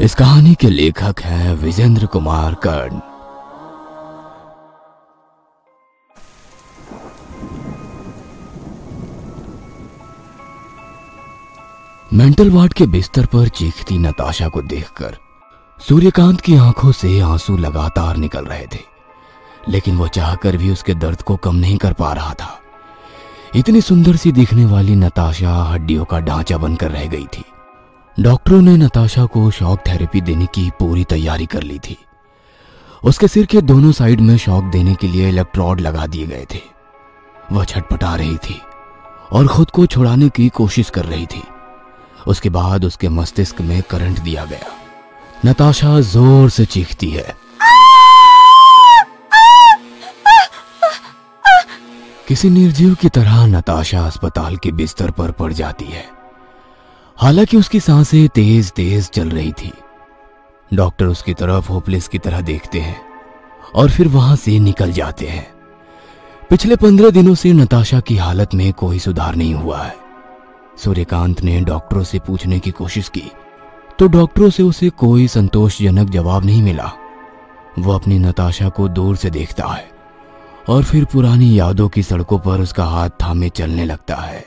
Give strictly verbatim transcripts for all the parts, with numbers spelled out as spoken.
इस कहानी के लेखक हैं विजेंद्र कुमार कर्ण। मेंटल वार्ड के बिस्तर पर चीखती नताशा को देखकर सूर्यकांत की आंखों से आंसू लगातार निकल रहे थे, लेकिन वो चाहकर भी उसके दर्द को कम नहीं कर पा रहा था। इतनी सुंदर सी दिखने वाली नताशा हड्डियों का ढांचा बनकर रह गई थी। डॉक्टरों ने नताशा को शॉक थेरेपी देने की पूरी तैयारी कर ली थी। उसके सिर के दोनों साइड में शॉक देने के लिए इलेक्ट्रोड लगा दिए गए थे। वह छटपटा रही थी और खुद को छुड़ाने की कोशिश कर रही थी। उसके बाद उसके मस्तिष्क में करंट दिया गया। नताशा जोर से चीखती है। किसी निर्जीव की तरह नताशा अस्पताल के बिस्तर पर पड़ जाती है। हालांकि उसकी सांसें तेज तेज चल रही थी। डॉक्टर उसकी तरफ होपलेस की तरह देखते हैं और फिर वहां से निकल जाते हैं। पिछले पंद्रह दिनों से नताशा की हालत में कोई सुधार नहीं हुआ है। सूर्यकांत ने डॉक्टरों से पूछने की कोशिश की तो डॉक्टरों से उसे कोई संतोषजनक जवाब नहीं मिला। वो अपनी नताशा को दूर से देखता है और फिर पुरानी यादों की सड़कों पर उसका हाथ थामे चलने लगता है।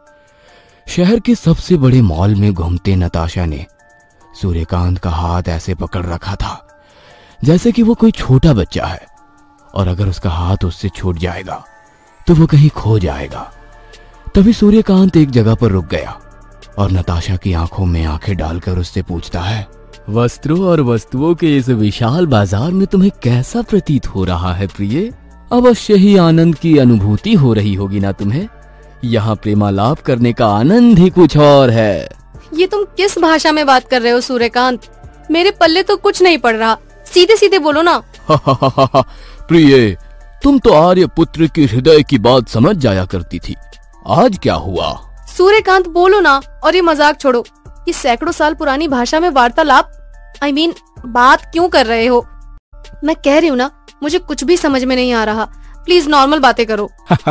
शहर के सबसे बड़े मॉल में घूमते नताशा ने सूर्यकांत का हाथ ऐसे पकड़ रखा था जैसे कि वो कोई छोटा बच्चा है और अगर उसका हाथ उससे छूट जाएगा तो वो कहीं खो जाएगा। तभी सूर्यकांत एक जगह पर रुक गया और नताशा की आंखों में आंखें डालकर उससे पूछता है, वस्त्रों और वस्तुओं के इस विशाल बाजार में तुम्हें कैसा प्रतीत हो रहा है प्रिय? अवश्य ही आनंद की अनुभूति हो रही होगी ना तुम्हें। यहाँ प्रेमालाप करने का आनंद ही कुछ और है। ये तुम किस भाषा में बात कर रहे हो सूर्यकांत? मेरे पल्ले तो कुछ नहीं पड़ रहा, सीधे सीधे बोलो ना। प्रिय, तुम तो आर्य पुत्र की हृदय की बात समझ जाया करती थी, आज क्या हुआ? सूर्यकांत बोलो ना, और ये मजाक छोड़ो। ये सैकड़ों साल पुरानी भाषा में वार्तालाप आई I मीन mean, बात क्यों कर रहे हो? मैं कह रही हूँ ना, मुझे कुछ भी समझ में नहीं आ रहा। प्लीज नॉर्मल बातें करो।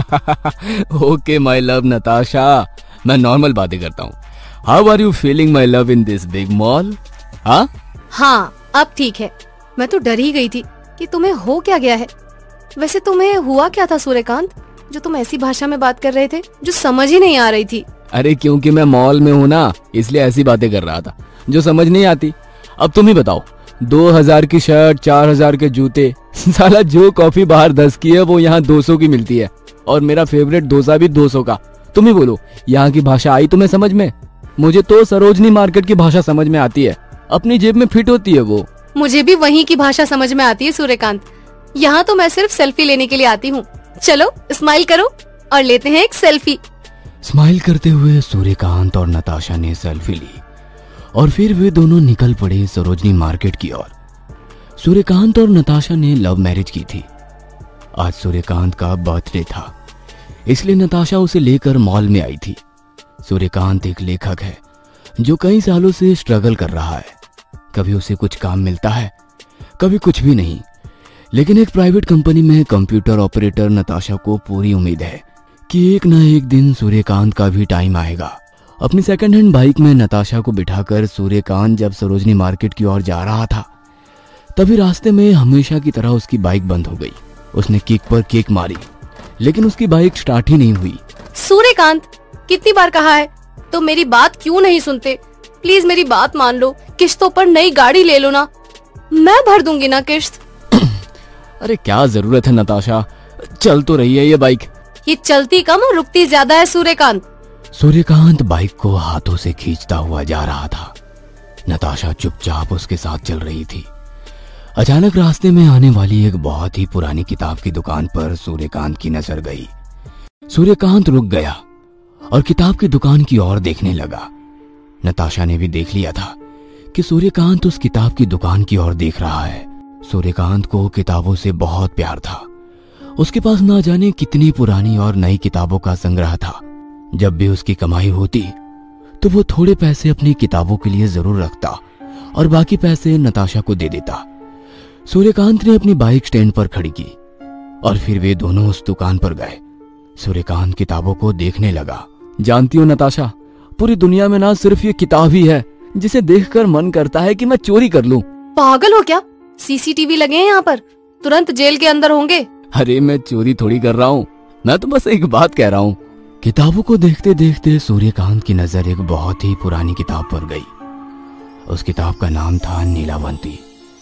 ओके माय लव नताशा, मैं नॉर्मल बातें करता हूँ। How are you feeling my love in this big mall? हाँ हाँ, अब ठीक है। मैं तो डर ही गई थी कि तुम्हें हो क्या गया है। वैसे तुम्हें हुआ क्या था सूर्यकांत, जो तुम ऐसी भाषा में बात कर रहे थे जो समझ ही नहीं आ रही थी? अरे क्योंकि मैं मॉल में हूँ ना, इसलिए ऐसी बातें कर रहा था जो समझ नहीं आती। अब तुम ही बताओ, दो हजार की शर्ट, चार हजार के जूते, साला जो कॉफी बाहर दस की है वो यहाँ दो सौ की मिलती है, और मेरा फेवरेट डोसा भी दो सौ का। तुम ही बोलो, यहाँ की भाषा आई तुम्हें समझ में? मुझे तो सरोजनी मार्केट की भाषा समझ में आती है, अपनी जेब में फिट होती है वो। मुझे भी वहीं की भाषा समझ में आती है सूर्यकांत। यहाँ तो मैं सिर्फ सेल्फी लेने के लिए आती हूँ। चलो स्माइल करो और लेते हैं एक सेल्फी। स्माइल करते हुए सूर्यकांत और नताशा ने सेल्फी ली और फिर वे दोनों निकल पड़े सरोजनी मार्केट की ओर। सूर्यकांत और नताशा ने लव मैरिज की थी। आज सूर्यकांत का बर्थडे था, इसलिए नताशा उसे लेकर मॉल में आई थी। सूर्यकांत एक लेखक है जो कई सालों से स्ट्रगल कर रहा है। कभी उसे कुछ काम मिलता है, कभी कुछ भी नहीं, लेकिन एक प्राइवेट कंपनी में कंप्यूटर ऑपरेटर नताशा को पूरी उम्मीद है कि एक न एक दिन सूर्यकांत का भी टाइम आएगा। अपनी सेकंड हैंड बाइक में नताशा को बिठाकर सूर्यकांत जब सरोजनी मार्केट की ओर जा रहा था, तभी रास्ते में हमेशा की तरह उसकी बाइक बंद हो गई। उसने किक पर किक मारी, लेकिन उसकी बाइक स्टार्ट ही नहीं हुई। सूर्यकांत, कितनी बार कहा है, तो मेरी बात क्यों नहीं सुनते? प्लीज मेरी बात मान लो, किस्तों पर नई गाड़ी ले लो ना, मैं भर दूंगी ना किस्त। अरे क्या जरूरत है नताशा, चल तो रही है ये बाइक। ये चलती कम और रुकती ज्यादा है सूर्यकांत। सूर्यकांत बाइक को हाथों से खींचता हुआ जा रहा था। नताशा चुपचाप उसके साथ चल रही थी। अचानक रास्ते में आने वाली एक बहुत ही पुरानी किताब की दुकान पर सूर्यकांत की नजर गई। सूर्यकांत रुक गया और किताब की दुकान की ओर देखने लगा। नताशा ने भी देख लिया था कि सूर्यकांत उस किताब की दुकान की ओर देख रहा है। सूर्यकांत को किताबों से बहुत प्यार था। उसके पास ना जाने कितनी पुरानी और नई किताबों का संग्रह था। जब भी उसकी कमाई होती तो वो थोड़े पैसे अपनी किताबों के लिए जरूर रखता और बाकी पैसे नताशा को दे देता। सूर्यकांत ने अपनी बाइक स्टैंड पर खड़ी की और फिर वे दोनों उस दुकान पर गए। सूर्यकांत किताबों को देखने लगा। जानती हो नताशा, पूरी दुनिया में ना सिर्फ ये किताब ही है जिसे देखकर मन करता है कि मैं चोरी कर लूं। पागल हो क्या? सीसीटीवी लगे हैं यहाँ पर, तुरंत जेल के अंदर होंगे। अरे मैं चोरी थोड़ी कर रहा हूँ, मैं तो बस एक बात कह रहा हूँ। किताबों को देखते देखते सूर्यकांत की नजर एक बहुत ही पुरानी किताब पर गई। उस किताब का नाम था नीलावंती।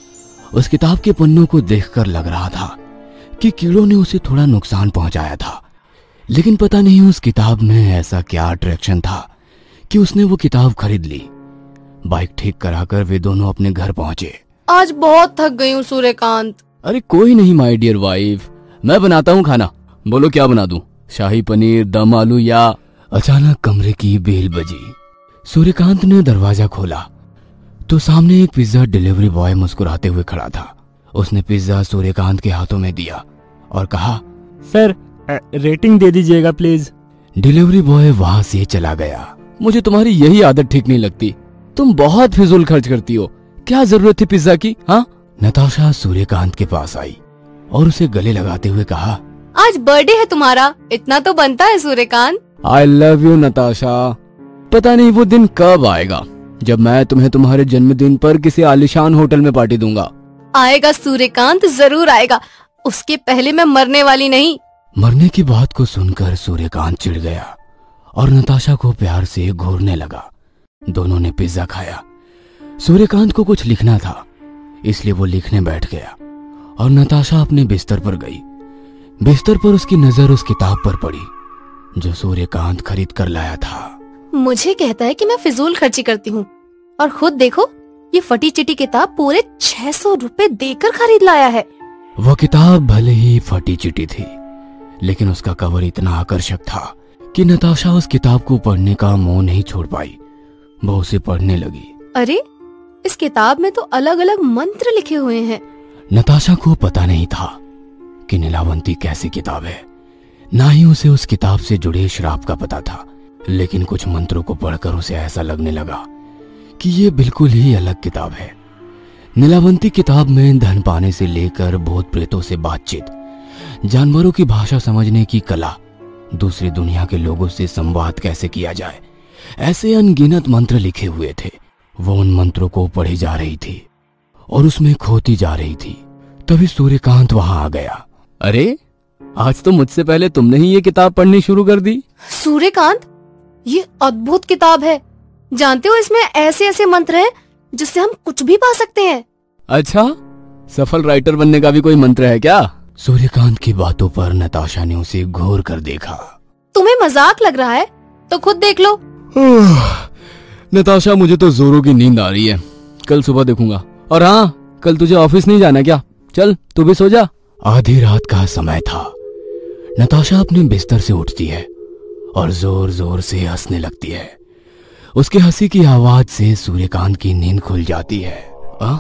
उस किताब के पन्नों को देखकर लग रहा था कि कीड़ों ने उसे थोड़ा नुकसान पहुंचाया था, लेकिन पता नहीं उस किताब में ऐसा क्या अट्रैक्शन था कि उसने वो किताब खरीद ली। बाइक ठीक कराकर वे दोनों अपने घर पहुंचे। आज बहुत थक गई हूँ सूर्यकांत। अरे कोई नहीं माय डियर वाइफ, मैं बनाता हूँ खाना। बोलो क्या बना दूं? शाही पनीर, दम आलू या? अचानक कमरे की बेल बजी। सूर्यकांत ने दरवाजा खोला तो सामने एक पिज्जा डिलीवरी बॉय मुस्कुराते हुए खड़ा था। उसने पिज्जा सूर्यकांत के हाथों में दिया और कहा, सर रेटिंग दे दीजिएगा प्लीज। डिलीवरी बॉय वहां से चला गया। मुझे तुम्हारी यही आदत ठीक नहीं लगती, तुम बहुत फिजूल खर्च करती हो। क्या जरूरत थी पिज्जा की? हाँ? नताशा सूर्यकांत के पास आई और उसे गले लगाते हुए कहा, आज बर्थडे है तुम्हारा, इतना तो बनता है Suryakant. I love you Natasha. पता नहीं वो दिन कब आएगा जब मैं तुम्हें तुम्हारे जन्मदिन पर किसी आलीशान होटल में पार्टी दूंगा। आएगा सूर्यकांत, जरूर आएगा। उसके पहले मैं मरने वाली नहीं। मरने की बात को सुनकर सूर्यकांत चिढ़ गया और नताशा को प्यार से घूरने लगा। दोनों ने पिज्जा खाया। सूर्यकांत को कुछ लिखना था, इसलिए वो लिखने बैठ गया और नताशा अपने बिस्तर पर गई। बिस्तर पर उसकी नजर उस किताब पर पड़ी जो सूर्यकांत खरीद कर लाया था। मुझे कहता है कि मैं फिजूल खर्ची करती हूँ, और खुद देखो ये फटी चिटी किताब पूरे छह सौ रुपए देकर खरीद लाया है। वो किताब भले ही फटी चिटी थी, लेकिन उसका कवर इतना आकर्षक था कि नताशा उस किताब को पढ़ने का मोह नहीं छोड़ पाई। वो उसे पढ़ने लगी। अरे इस किताब में तो अलग अलग मंत्र लिखे हुए हैं। नताशा को पता नहीं था कि नीलावंती कैसी किताब है, ना ही उसे उस किताब से जुड़े श्राप का पता था, लेकिन कुछ मंत्रों को पढ़कर उसे ऐसा लगने लगा कि ये बिल्कुल ही अलग किताब है। नीलावंती किताब में धन पाने से लेकर भूत प्रेतों से बातचीत, जानवरों की भाषा समझने की कला, दूसरी दुनिया के लोगों से संवाद कैसे किया जाए, ऐसे अनगिनत मंत्र लिखे हुए थे। वो उन मंत्रों को पढ़ी जा रही थी और उसमें खोती जा रही थी। तभी सूर्यकांत वहां आ गया। अरे आज तो मुझसे पहले तुमने ही ये किताब पढ़नी शुरू कर दी। सूर्यकांत, ये अद्भुत किताब है। जानते हो इसमें ऐसे ऐसे मंत्र हैं जिससे हम कुछ भी पा सकते हैं। अच्छा, सफल राइटर बनने का भी कोई मंत्र है क्या? सूर्यकांत की बातों पर नताशा ने उसे घूर कर देखा। तुम्हें मजाक लग रहा है तो खुद देख लो। नताशा, मुझे तो जोरों की नींद आ रही है, कल सुबह देखूंगा। और हाँ, कल तुझे ऑफिस नहीं जाना क्या? चल तू भी सो जा। आधी रात का समय था। नताशा अपने बिस्तर से उठती है और जोर जोर से हंसने लगती है। उसके हंसी की आवाज से सूर्यकांत की नींद खुल जाती है। आ?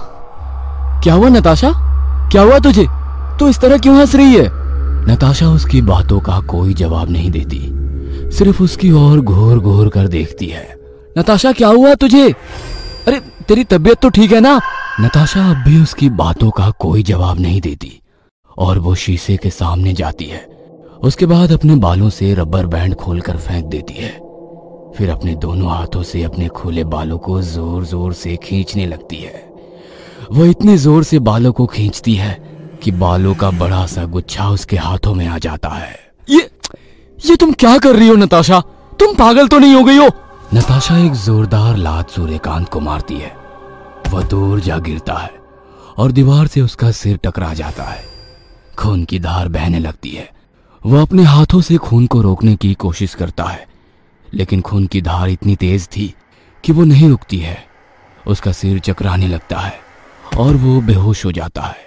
क्या हुआ नताशा? क्या हुआ तुझे? तू इस तरह क्यों हंस रही है? नताशा उसकी बातों का कोई जवाब नहीं देती, सिर्फ उसकी ओर घूर घूर कर देखती है। नताशा क्या हुआ तुझे? अरे तेरी तबीयत तो ठीक है ना? नताशा अब भी उसकी बातों का कोई जवाब नहीं देती और वो शीशे के सामने जाती है। उसके बाद अपने बालों से रबर बैंड खोलकर फेंक देती है। फिर अपने दोनों हाथों से अपने खुले बालों को जोर जोर से खींचने लगती है। वो इतनी जोर से बालों को खींचती है कि बालों का बड़ा सा गुच्छा उसके हाथों में आ जाता है। ये ये तुम क्या कर रही हो नताशा? तुम पागल तो नहीं हो गई हो? नताशा एक जोरदार लात सूर्यकांत को मारती है। वह दूर जा गिरता है और दीवार से उसका सिर टकरा जाता है। खून की धार बहने लगती है। वह अपने हाथों से खून को रोकने की कोशिश करता है, लेकिन खून की धार इतनी तेज थी कि वो नहीं रुकती है। उसका सिर चकराने लगता है और वो बेहोश हो जाता है।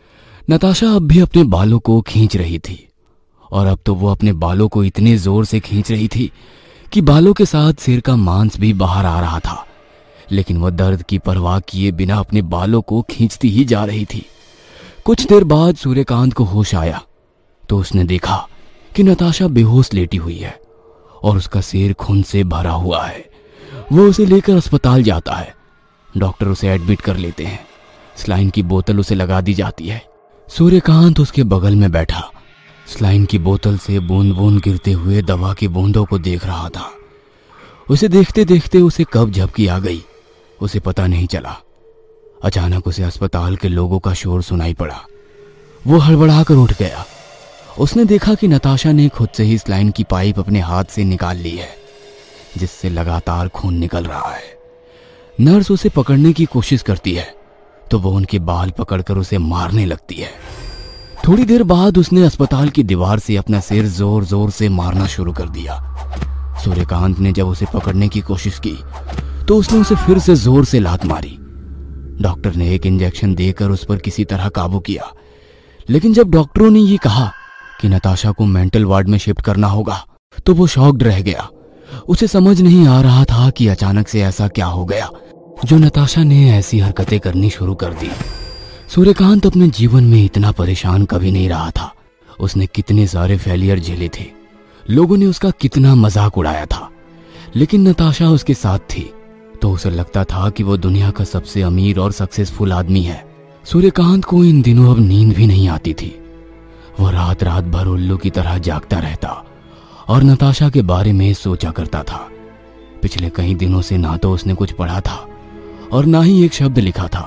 नताशा अब भी अपने बालों को खींच रही थी और अब तो वो अपने बालों को इतने जोर से खींच रही थी कि बालों के साथ सिर का मांस भी बाहर आ रहा था, लेकिन वह दर्द की परवाह किए बिना अपने बालों को खींचती ही जा रही थी। कुछ देर बाद सूर्यकांत को होश आया तो उसने देखा कि नताशा बेहोश लेटी हुई है और उसका सिर खून से भरा हुआ है। वो उसे लेकर अस्पताल जाता है। डॉक्टर उसे एडमिट कर लेते हैं। स्लाइन की बोतल उसे लगा दी जाती है। सूर्यकांत उसके बगल में बैठा स्लाइन की बोतल से बूंद बूंद गिरते हुए दवा की बूंदों को देख रहा था। उसे देखते देखते उसे कब झपकी आ गई उसे पता नहीं चला। अचानक उसे अस्पताल के लोगों का शोर सुनाई पड़ा। वो हड़बड़ाकर उठ गया। उसने देखा कि नताशा ने खुद से ही स्लाइन की पाइप अपने हाथ से निकाल ली है, जिससे लगातार खून निकल रहा है। नर्स उसे पकड़ने की कोशिश करती है तो वो उनके बाल पकड़कर उसे मारने लगती है। थोड़ी देर बाद उसने अस्पताल की दीवार से अपना सिर जोर जोर से मारना शुरू कर दिया। सूर्यकांत ने जब उसे पकड़ने की कोशिश की तो उसने उसे फिर से जोर से लात मारी। डॉक्टर ने एक इंजेक्शन देकर उस पर किसी तरह काबू किया, लेकिन जब डॉक्टरों ने ये कहा कि नताशा को मेंटल वार्ड में शिफ्ट करना होगा तो वो शॉक्ड रह गया। उसे समझ नहीं आ रहा था कि अचानक से ऐसा क्या हो गया जो नताशा ने ऐसी हरकतें करनी शुरू कर दी। सूर्यकांत अपने जीवन में इतना परेशान कभी नहीं रहा था। उसने कितने सारे फेलियर झेले थे, लोगों ने उसका कितना मजाक उड़ाया था, लेकिन नताशा उसके साथ थी तो उसे लगता था कि वो दुनिया का सबसे अमीर और सक्सेसफुल आदमी है। सूर्यकांत को इन दिनों अब नींद भी नहीं आती थी। वो रात रात भर उल्लू की तरह जागता रहता और नताशा के बारे में सोचा करता था। पिछले कई दिनों से ना तो उसने कुछ पढ़ा था और ना ही एक शब्द लिखा था।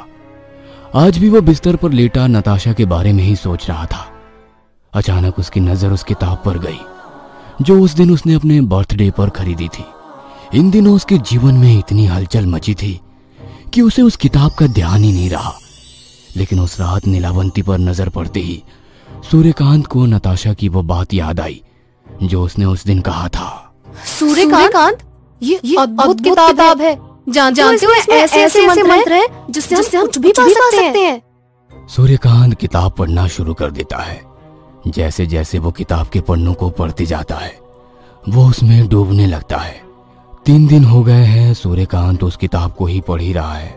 आज भी वो बिस्तर पर लेटा नताशा के बारे में ही सोच रहा था। अचानक उसकी नजर उस किताब पर गई जो उस दिन उसने अपने बर्थडे पर खरीदी थी। इन दिनों उसके जीवन में इतनी हलचल मची थी कि उसे उस किताब का ध्यान ही नहीं रहा। लेकिन उस रात नीलावंती पर नजर पड़ते ही सूर्यकांत को नताशा की वो बात याद आई जो उसने उस दिन कहा था। सूर्यकांत, ये, ये अद्भुत किताब, किताब है। जानते हो इसमें ऐसे ऐसे मंत्र हैं जिससे हम कुछ भी पा सकते हैं। सूर्यकांत किताब पढ़ना शुरू कर देता है। जैसे जैसे वो किताब के पन्नों को पढ़ते जाता है वो उसमें डूबने लगता है। तीन दिन हो गए हैं सूर्यकांत उस किताब को ही पढ़ ही रहा है।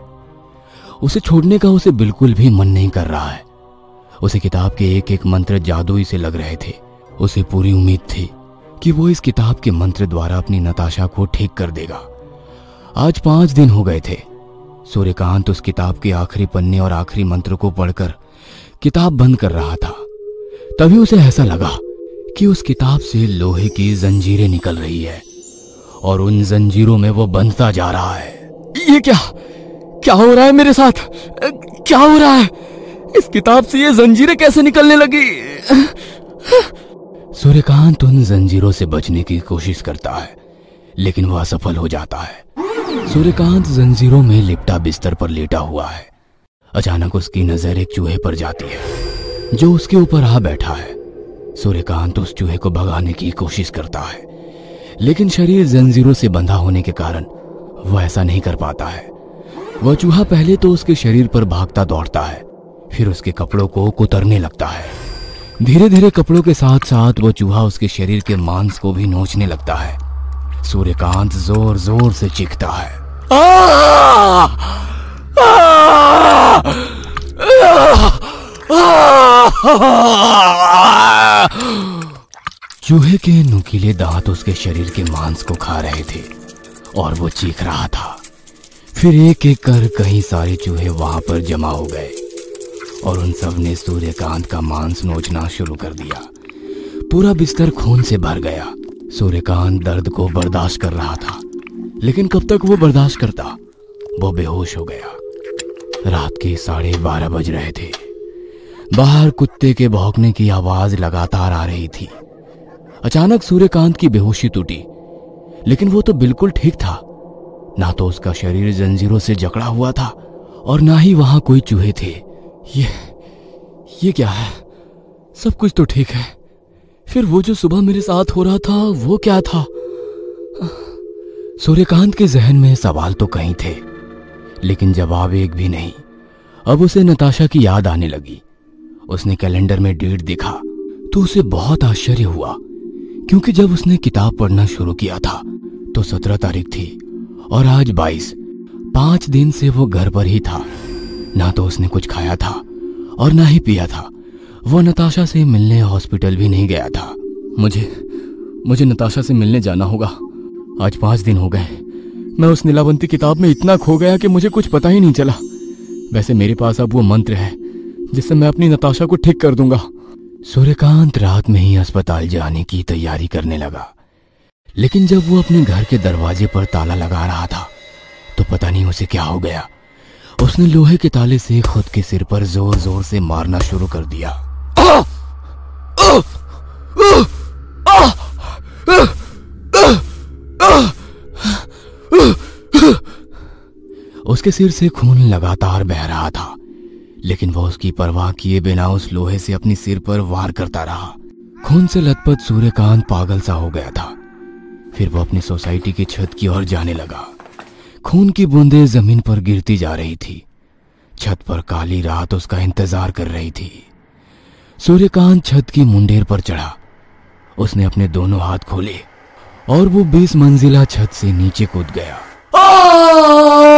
उसे छोड़ने का उसे बिल्कुल भी मन नहीं कर रहा है। उसे किताब के एक एक मंत्र जादुई से लग रहे थे। उसे पूरी उम्मीद थी कि वो इस किताब के मंत्र द्वारा अपनी नताशा को ठीक कर देगा। आज पांच दिन हो गए थे। सूर्यकांत उस किताब के आखिरी पन्ने और आखिरी मंत्र को पढ़कर किताब बंद कर रहा था। तभी उसे ऐसा लगा कि उस किताब से लोहे की जंजीरें निकल रही है और उन जंजीरों में वो बंधता जा रहा है। ये क्या क्या हो रहा है मेरे साथ? क्या हो रहा है? इस किताब से ये जंजीरें कैसे निकलने लगी? सूर्यकांत उन जंजीरों से बचने की कोशिश करता है लेकिन वह असफल हो जाता है। सूर्यकांत जंजीरों में लिपटा बिस्तर पर लेटा हुआ है। अचानक उसकी नजर एक चूहे पर जाती है जो उसके ऊपर आ बैठा है। सूर्यकांत उस चूहे को भगाने की कोशिश करता है लेकिन शरीर जंजीरों से बंधा होने के कारण वह ऐसा नहीं कर पाता है। वह चूहा पहले तो उसके शरीर पर भागता दौड़ता है, फिर उसके कपड़ों को कुतरने लगता है। धीरे धीरे कपड़ों के साथ साथ वो चूहा उसके शरीर के मांस को भी नोचने लगता है। सूर्यकांत जोर जोर से चीखता है। आ! आ! आ! चूहे के नुकीले दांत उसके शरीर के मांस को खा रहे थे और वो चीख रहा था। फिर एक एक कर कई सारे चूहे वहां पर जमा हो गए और उन सब ने सूर्यकांत का मांस नोचना शुरू कर दिया। पूरा बिस्तर खून से भर गया। सूर्यकांत दर्द को बर्दाश्त कर रहा था लेकिन कब तक वो बर्दाश्त करता? वो बेहोश हो गया। रात के साढ़े बारह बज रहे थे। बाहर कुत्ते के भौंकने की आवाज लगातार आ रही थी। अचानक सूर्यकांत की बेहोशी टूटी लेकिन वो तो बिल्कुल ठीक था। ना तो उसका शरीर जंजीरों से जकड़ा हुआ था और ना ही वहां कोई चूहे थे। ये ये क्या है? सब कुछ तो ठीक है, फिर वो जो सुबह मेरे साथ हो रहा था वो क्या था? सूर्यकांत के जहन में सवाल तो कई थे लेकिन जवाब एक भी नहीं। अब उसे नताशा की याद आने लगी। उसने कैलेंडर में डेट देखा तो उसे बहुत आश्चर्य हुआ क्योंकि जब उसने किताब पढ़ना शुरू किया था तो सत्रह तारीख थी और आज बाईस। पांच दिन से वो घर पर ही था। ना तो उसने कुछ खाया था और ना ही पिया था। वो नताशा से मिलने हॉस्पिटल भी नहीं गया था। मुझे मुझे नताशा से मिलने जाना होगा। आज पांच दिन हो गए। मैं उस नीलावंती किताब में इतना खो गया कि मुझे कुछ पता ही नहीं चला। वैसे मेरे पास अब वो मंत्र है जिससे मैं अपनी नताशा को ठीक कर दूंगा। सूर्यकांत रात में ही अस्पताल जाने की तैयारी करने लगा लेकिन जब वो अपने घर के दरवाजे पर ताला लगा रहा था तो पता नहीं उसे क्या हो गया। उसने लोहे के ताले से खुद के सिर पर जोर जोर से मारना शुरू कर दिया। उसके सिर से खून लगातार बह रहा था, लेकिन वह उसकी परवाह किए बिना उस लोहे से अपनी सिर पर वार करता रहा। खून से लथपथ सूर्यकांत पागल सा हो गया था। फिर वो अपनी सोसाइटी की छत की ओर जाने लगा। खून की बूंदें जमीन पर गिरती जा रही थी। छत पर काली रात उसका इंतजार कर रही थी। सूर्यकांत छत की मुंडेर पर चढ़ा। उसने अपने दोनों हाथ खोले और वो बीस मंजिला छत से नीचे कूद गया।